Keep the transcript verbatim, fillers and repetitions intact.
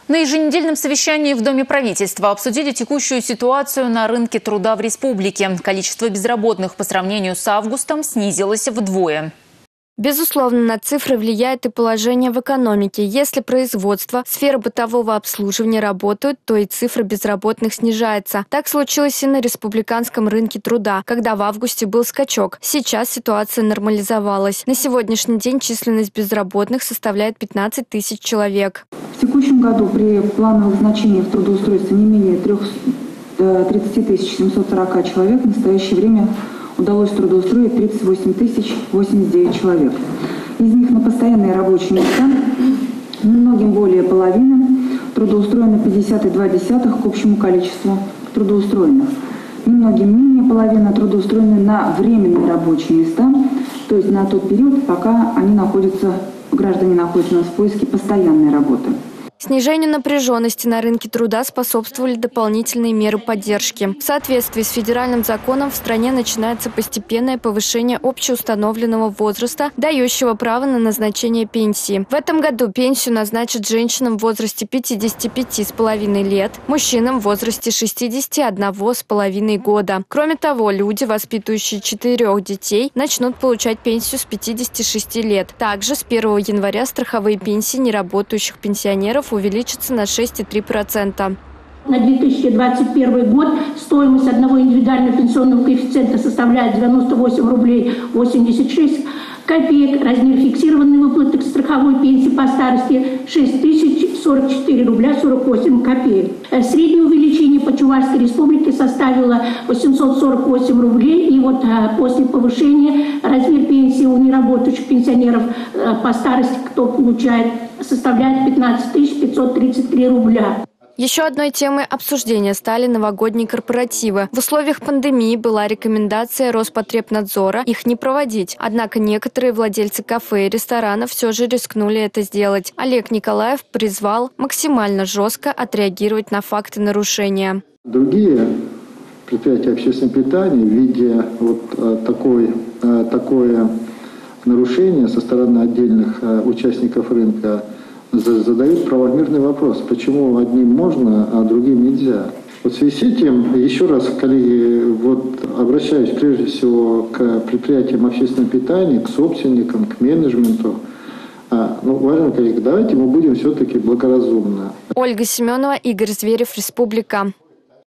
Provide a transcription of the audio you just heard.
На еженедельном совещании в Доме правительства обсудили текущую ситуацию на рынке труда в республике. Количество безработных по сравнению с августом снизилось вдвое. Безусловно, на цифры влияет и положение в экономике. Если производство, сфера бытового обслуживания работают, то и цифра безработных снижается. Так случилось и на республиканском рынке труда, когда в августе был скачок. Сейчас ситуация нормализовалась. На сегодняшний день численность безработных составляет пятнадцать тысяч человек. В текущем году при плановых значениях трудоустройства не менее тридцати тысяч семисот сорока человек в настоящее время удалось трудоустроить тридцать восемь тысяч восемьдесят девять человек. Из них на постоянные рабочие места немногим более половины трудоустроено пятьдесят и две десятых к общему количеству трудоустроенных. Немногим менее половины трудоустроены на временные рабочие места, то есть на тот период, пока они находятся, граждане находятся у нас в поиске постоянной работы. Снижению напряженности на рынке труда способствовали дополнительные меры поддержки. В соответствии с федеральным законом в стране начинается постепенное повышение общеустановленного возраста, дающего право на назначение пенсии. В этом году пенсию назначат женщинам в возрасте пятидесяти пяти с половиной лет, мужчинам в возрасте шестидесяти одного с половиной года. Кроме того, люди, воспитывающие четырех детей, начнут получать пенсию с пятидесяти шести лет. Также с первого января страховые пенсии неработающих пенсионеров увеличится на шесть целых три десятых процента. На две тысячи двадцать первый год стоимость одного индивидуального пенсионного коэффициента составляет девяносто восемь рублей восемьдесят шесть копеек. Размер фиксированной выплаты страховой пенсии по старости шесть тысяч сорок четыре рубля сорок восемь копеек. Среднее увеличение по Чувашской республике составило восемьсот сорок восемь рублей. И вот после повышения размер пенсии у неработающих пенсионеров по старости, кто получает, составляет пятнадцать тысяч пятьсот тридцать три рубля. Еще одной темой обсуждения стали новогодние корпоративы. В условиях пандемии была рекомендация Роспотребнадзора их не проводить. Однако некоторые владельцы кафе и ресторанов все же рискнули это сделать. Олег Николаев призвал максимально жестко отреагировать на факты нарушения. Другие предприятия общественного питания, видя вот такой, такое нарушение со стороны отдельных участников рынка, задают правомерный вопрос, почему одним можно, а другим нельзя. Вот в связи с этим, еще раз, коллеги, вот обращаюсь прежде всего к предприятиям общественного питания, к собственникам, к менеджменту. А, ну, уважаемые коллеги, давайте мы будем все-таки благоразумны. Ольга Семенова, Игорь Зверев, Республика.